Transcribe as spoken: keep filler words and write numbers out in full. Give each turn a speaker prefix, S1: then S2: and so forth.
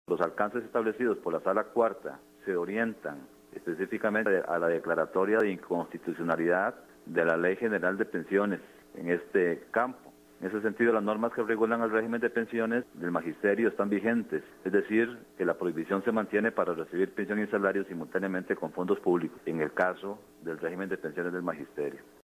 S1: Los alcances establecidos por la Sala Cuarta se orientan específicamente a la declaratoria de inconstitucionalidad de la Ley General de Pensiones en este campo. En ese sentido, las normas que regulan el régimen de pensiones del magisterio están vigentes, es decir, que la prohibición se mantiene para recibir pensión y salario simultáneamente con fondos públicos, en el caso del régimen de pensiones del magisterio.